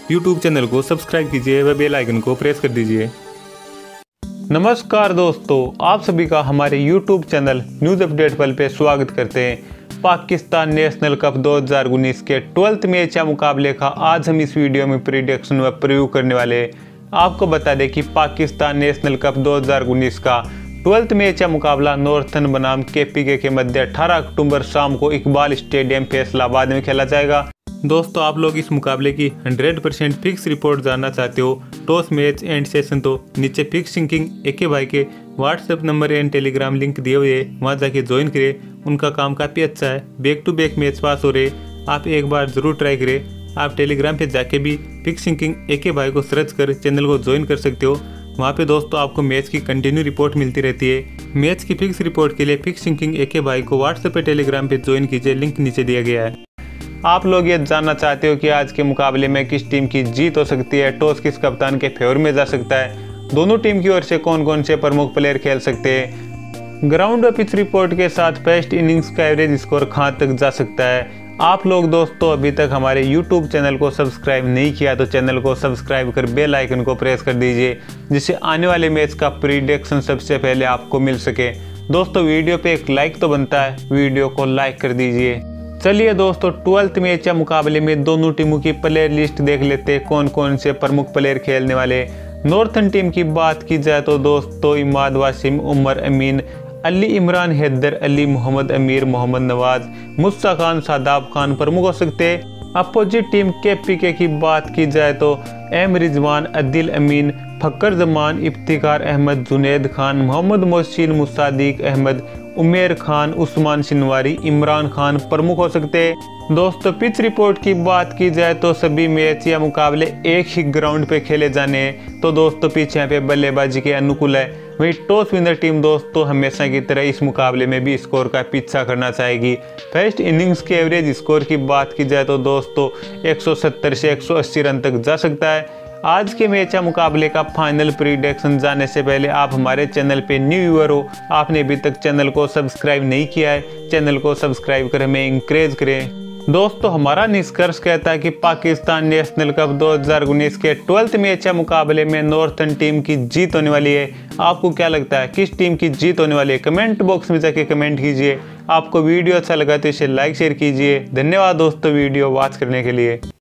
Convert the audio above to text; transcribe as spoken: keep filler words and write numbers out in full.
YouTube channel को subscribe कीजिए व बेल आइकन को प्रेस कर दीजिए। नमस्कार दोस्तों, आप सभी का हमारे यूट्यूब चैनल न्यूज़ अपडेट पल पे स्वागत करते हैं। पाकिस्तान नेशनल कप दो हज़ार उन्नीस के ट्वेल्थ मैच या मुकाबले का आज हम इस वीडियो में प्रेडिक्शन व प्रीव्यू करने वाले हैं। आपको बता दें कि पाकिस्तान नेशनल कप दो हज़ार उन्नीस का ट्वेल्थ मैच या मुकाबला नॉर्थन बनाम केपीके के मध्य अठारह अक्टूबर शाम को इकबाल स्टेडियम फैसलाबाद में खेला जाएगा। दोस्तों, आप लोग इस मुकाबले की हंड्रेड परसेंट फिक्स रिपोर्ट जानना चाहते हो, टॉस मैच एंड सेशन, तो नीचे फिक्सिंग किंग एके भाई के WhatsApp number and Telegram link दिए हुए हैं, वहाँ जाके ज्वाइन करें। उनका काम काफ़ी अच्छा है, back to back match pass हो रहे, आप एक बार ज़रूर ट्राई करें। आप टेलीग्राम पे जाके भी फिक्सिंग किंग एके भाई को सर्च कर चैनल को ज्वाइन कर सकते हो। वहाँ पे दोस्तों आपको मैच की कंटिन्यू रिपोर्ट मिलती रहती है। मैच की फिक्स रिपोर्ट के लिए फिक्सिंग किंग एके भाई को व्हाट्सएप पे टेलीग्राम पे ज्वाइन कीजिए, लिंक नीचे दिया गया है। आप लोग ये जानना चाहते हो कि आज के मुकाबले में किस टीम की जीत हो सकती है, टॉस किस कप्तान के फेवर में जा सकता है, दोनों टीम की ओर से कौन कौन से प्रमुख प्लेयर खेल सकते हैं, ग्राउंड और पिच रिपोर्ट के साथ फर्स्ट इनिंग्स का एवरेज स्कोर कहाँ तक जा सकता है। आप लोग दोस्तों अभी तक हमारे यूट्यूब चैनल को सब्सक्राइब नहीं किया तो चैनल को सब्सक्राइब कर बेल आइकन को प्रेस कर दीजिए, जिससे आने वाले मैच का प्रेडिक्शन सबसे पहले आपको मिल सके। दोस्तों वीडियो पे एक लाइक तो बनता है, वीडियो को लाइक कर दीजिए। चलिए दोस्तों, ट्वेल्थ मैच या मुकाबले में दोनों टीमों की प्लेयर लिस्ट देख लेते हैं, कौन कौन से प्रमुख प्लेयर खेलने वाले। नॉर्थन टीम की बात की जाए तो दोस्तों इमाद वासिम, उमर अमीन, अली इमरान, हैदर अली, मोहम्मद अमीर, मोहम्मद नवाज, मुस्ता खान, शादाब खान प्रमुख हो सकते हैं। अपोजिट टीम केपीके की बात की जाए तो एम रिजवान, अदिल अमीन, फक्कर जमान, इफ्तिकार अहमद, जुनैद खान, मोहम्मद मोहसिन, मुसादिक अहमद, उमेर खान, उस्मान शिनवारी, इमरान खान प्रमुख हो सकते हैं। दोस्तों पिच रिपोर्ट की बात की जाए तो सभी मैच या मुकाबले एक ही ग्राउंड पे खेले जाने हैं, तो दोस्तों पिच यहाँ पे बल्लेबाजी के अनुकूल है। वही टॉस विनर टीम दोस्तों हमेशा की तरह इस मुकाबले में भी स्कोर का पीछा करना चाहेगी। फर्स्ट इनिंग्स के एवरेज स्कोर की बात की जाए तो दोस्तों एक सौ सत्तर से एक सौ अस्सी रन तक जा सकता है। आज के मैच या मुकाबले का फाइनल प्रेडिक्शन जानने से पहले आप हमारे चैनल पे न्यू व्यूअर हो, आपने अभी तक चैनल को सब्सक्राइब नहीं किया है, चैनल को सब्सक्राइब कर हमें इंकरेज करें। दोस्तों हमारा निष्कर्ष कहता है कि पाकिस्तान नेशनल कप दो हज़ार उन्नीस के ट्वेल्थ मैच या मुकाबले में नॉर्थन टीम की जीत होने वाली है। आपको क्या लगता है, किस टीम की जीत होने वाली है? कमेंट बॉक्स में जाके कमेंट कीजिए। आपको वीडियो अच्छा लगा तो इसे लाइक शेयर कीजिए। धन्यवाद दोस्तों वीडियो वॉच करने के लिए।